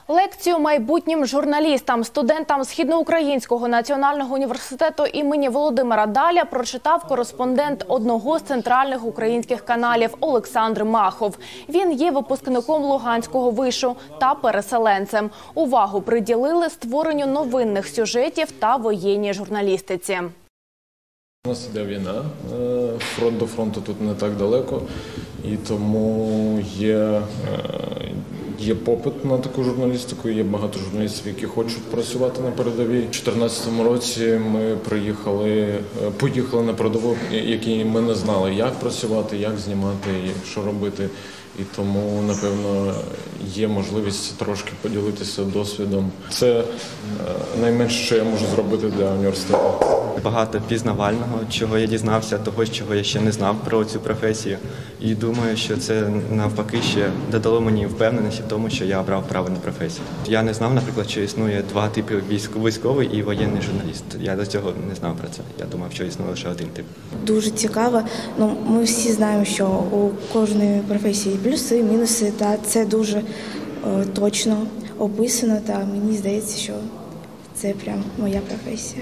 Лекцію майбутнім журналістам, студентам Східноукраїнського національного університету імені Володимира Даля прочитав кореспондент одного з центральних українських каналів Олександр Махов. Він є випускником Луганського вишу та переселенцем. Увагу приділили створенню новинних сюжетів та воєнній журналістиці. У нас іде війна, фронт до фронту тут не так далеко, і тому є попит на таку журналістику, є багато журналістів, які хочуть працювати на передовій. У 2014 році ми поїхали на передову, які ми не знали, як працювати, як знімати, що робити. І тому, напевно, є можливість трошки поділитися досвідом. Це найменше, що я можу зробити для університету. Багато пізнавального, чого я дізнався, того, чого я ще не знав про цю професію. І думаю, що це навпаки ще додало мені впевненості в тому, що я обрав правильну професію. Я не знав, наприклад, що існує два типи – військовий і воєнний журналіст. Я до цього не знав про це. Я думав, що існує лише один тип. Дуже цікаво. Ми всі знаємо, що у кожної професії плюси, мінуси, та це дуже точно описано, та мені здається, що це прям моя професія.